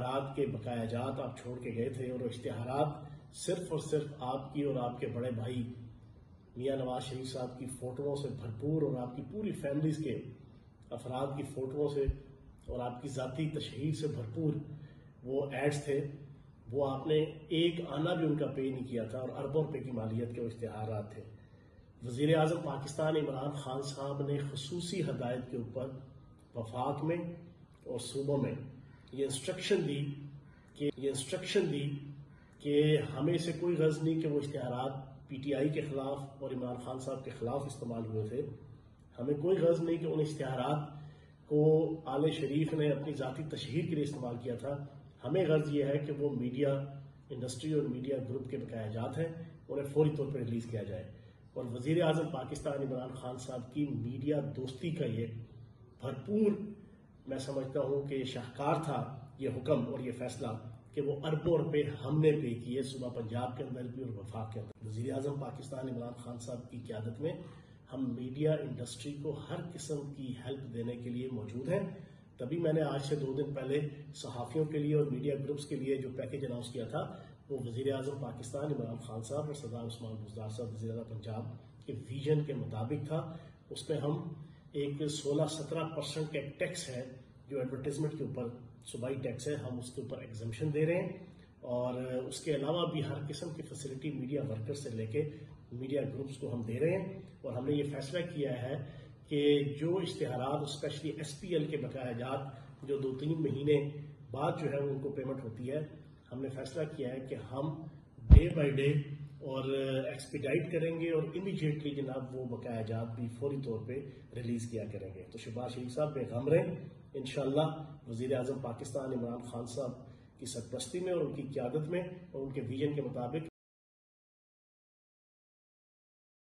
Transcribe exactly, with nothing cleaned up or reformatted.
اشتہارات کے بقایا جات آپ چھوڑ کے گئے تھے، اور وہ اشتہارات صرف اور صرف آپ کی اور آپ کے بڑے بھائی میاں نواز شریف صاحب کی فوٹوؤں سے بھرپور اور آپ کی پوری فیملیز کے افراد کی فوٹوؤں سے اور آپ کی ذاتی تشہیر سے بھرپور وہ ایڈز تھے. وہ آپ نے ایک آنا بھی ان کا پے نہیں کیا تھا، اور اربوں روپے کی مالیت کے وہ اشتہارات تھے. وزیر اعظم پاکستان عمران خان صاحب نے خصوصی ہدایت کے اوپر وفاق میں اور صوبوں میں یہ انسٹرکشن دی کہ یہ انسٹرکشن دی کہ ہمیں سے کوئی غرض نہیں کہ وہ اشتہارات پی ٹی آئی کے خلاف اور عمران خان صاحب کے خلاف استعمال ہوئے تھے. ہمیں کوئی غرض نہیں کہ ان اشتہارات کو آل شریف نے اپنی ذاتی تشہیر کے لیے استعمال کیا تھا. ہمیں غرض یہ ہے کہ وہ میڈیا انڈسٹری اور میڈیا گروپ کے بقایا جات ہیں، انہیں فوری طور پر ریلیز کیا جائے. اور وزیر اعظم پاکستان عمران خان صاحب کی میڈیا دوستی کا یہ بھرپور، میں سمجھتا ہوں کہ یہ شاہکار تھا یہ حکم اور یہ فیصلہ کہ وہ اربوں روپے ہم نے پے کیے صوبہ پنجاب کے اندر بھی اور وفاق کے اندر. وزیر اعظم پاکستان عمران خان صاحب کی قیادت میں ہم میڈیا انڈسٹری کو ہر قسم کی ہیلپ دینے کے لیے موجود ہیں. تبھی میں نے آج سے دو دن پہلے صحافیوں کے لیے اور میڈیا گروپس کے لیے جو پیکیج اناؤنس کیا تھا وہ وزیر اعظم پاکستان عمران خان صاحب اور سردار عثمان بزدار صاحب وزیر اعظم پنجاب کے ویژن کے مطابق تھا. اس میں ہم ایک سولہ سترہ پرسنٹ کا ایک ٹیکس ہے جو ایڈورٹیزمنٹ کے اوپر صوبائی ٹیکس ہے، ہم اس کے اوپر ایگزمپشن دے رہے ہیں. اور اس کے علاوہ بھی ہر قسم کی فیسلٹی میڈیا ورکر سے لے کے میڈیا گروپس کو ہم دے رہے ہیں. اور ہم نے یہ فیصلہ کیا ہے کہ جو اشتہارات اسپیشلی ایس پی ایل کے بقایا جات جو دو تین مہینے بعد جو ہے ان کو پیمنٹ ہوتی ہے، ہم نے فیصلہ کیا ہے کہ ہم ڈے بائی ڈے اور ایکسپیڈائٹ کریں گے اور امیجیٹلی جناب وہ بقایا جات بھی فوری طور پہ ریلیز کیا کریں گے. تو شہباز شریف صاحب بے غم رہیں، انشاءاللہ وزیر اعظم پاکستان عمران خان صاحب کی سرپرستی میں اور ان کی قیادت میں اور ان کے ویژن کے مطابق